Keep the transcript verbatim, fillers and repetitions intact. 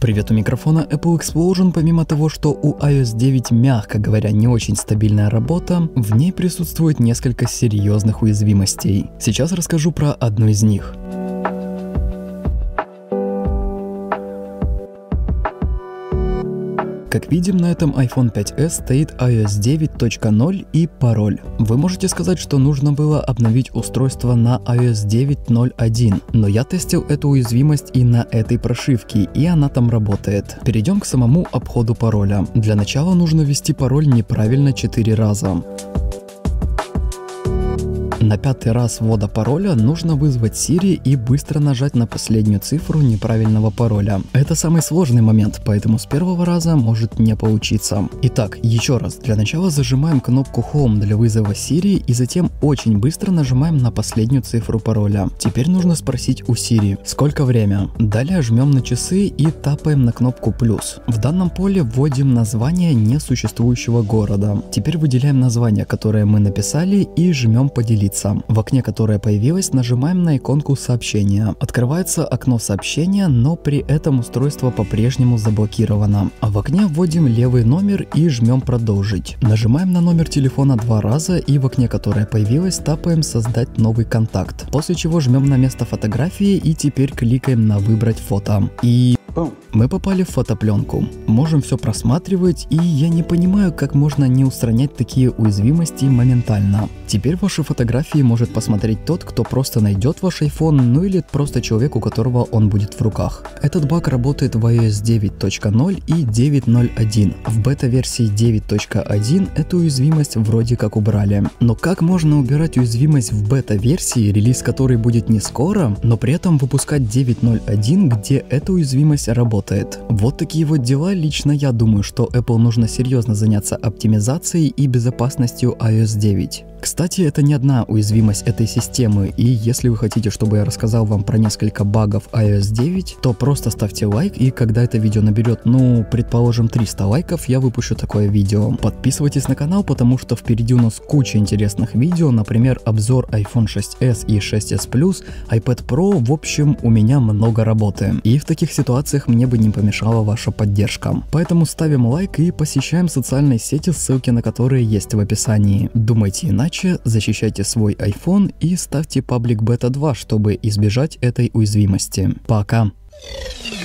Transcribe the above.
Привет, у микрофона Apple Explosion. Помимо того, что у ай о эс девять, мягко говоря, не очень стабильная работа, в ней присутствует несколько серьезных уязвимостей. Сейчас расскажу про одну из них. Как видим, на этом iPhone пять эс стоит ай о эс девять точка ноль и пароль. Вы можете сказать, что нужно было обновить устройство на ай о эс девять точка ноль один, но я тестил эту уязвимость и на этой прошивке, и она там работает. Перейдем к самому обходу пароля. Для начала нужно ввести пароль неправильно четыре раза. На пятый раз ввода пароля нужно вызвать Siri и быстро нажать на последнюю цифру неправильного пароля. Это самый сложный момент, поэтому с первого раза может не получиться. Итак, еще раз. Для начала зажимаем кнопку Home для вызова Siri и затем очень быстро нажимаем на последнюю цифру пароля. Теперь нужно спросить у Siri, сколько время. Далее жмем на часы и тапаем на кнопку плюс. В данном поле вводим название несуществующего города. Теперь выделяем название, которое мы написали, и жмем поделиться. В окне, которое появилось, нажимаем на иконку сообщения. Открывается окно сообщения, но при этом устройство по-прежнему заблокировано. А в окне вводим левый номер и жмем продолжить. Нажимаем на номер телефона два раза и в окне, которое появилось, тапаем создать новый контакт. После чего жмем на место фотографии и теперь кликаем на выбрать фото. И мы попали в фотопленку. Можем все просматривать, и я не понимаю, как можно не устранять такие уязвимости моментально. Теперь ваши фотографии может посмотреть тот, кто просто найдет ваш iPhone, ну или просто человек, у которого он будет в руках. Этот баг работает в ай о эс девять точка ноль и девять точка ноль один. В бета-версии девять точка один эту уязвимость вроде как убрали. Но как можно убирать уязвимость в бета-версии, релиз которой будет не скоро, но при этом выпускать девять точка ноль один, где эта уязвимость работает? Вот такие вот дела. Лично я думаю, что Apple нужно серьезно заняться оптимизацией и безопасностью ай о эс девять. Кстати, это не одна уязвимость этой системы, и если вы хотите, чтобы я рассказал вам про несколько багов ай о эс девять, то просто ставьте лайк, и когда это видео наберет, ну, предположим, триста лайков, я выпущу такое видео. Подписывайтесь на канал, потому что впереди у нас куча интересных видео, например, обзор iPhone шесть эс и шесть эс плюс, iPad Pro, в общем, у меня много работы. И в таких ситуациях мне бы не помешала ваша поддержка. Поэтому ставим лайк и посещаем социальные сети, ссылки на которые есть в описании. Думайте иначе. Защищайте свой iPhone и ставьте паблик бета два, чтобы избежать этой уязвимости. Пока!